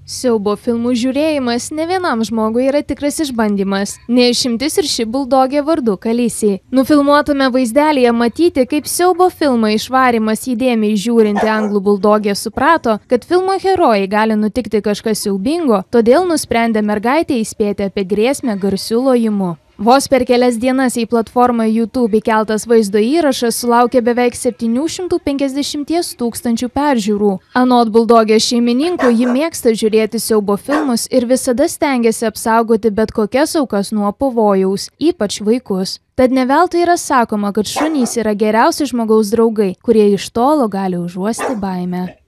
Siaubo filmų žiūrėjimas ne vienam žmogui yra tikras išbandymas. Neišimtis ir ši buldogė vardu Kalisi. Nufilmuotame vaizdelėje matyti, kaip siaubo filmo išvarymas įdėmiai žiūrinti anglų buldogė suprato, kad filmo herojai gali nutikti kažkas siaubingo, todėl nusprendė mergaitę įspėti apie grėsmę garsiu lojimu. Vos per kelias dienas į platformą YouTube įkeltas vaizdo įrašas sulaukė beveik 750 tūkstančių peržiūrų. Anot buldogės šeimininkų, ji mėgsta žiūrėti siaubo filmus ir visada stengiasi apsaugoti bet kokias aukas nuo pavojaus, ypač vaikus. Tad ne veltui yra sakoma, kad šunys yra geriausi žmogaus draugai, kurie iš tolo gali užuosti baimę.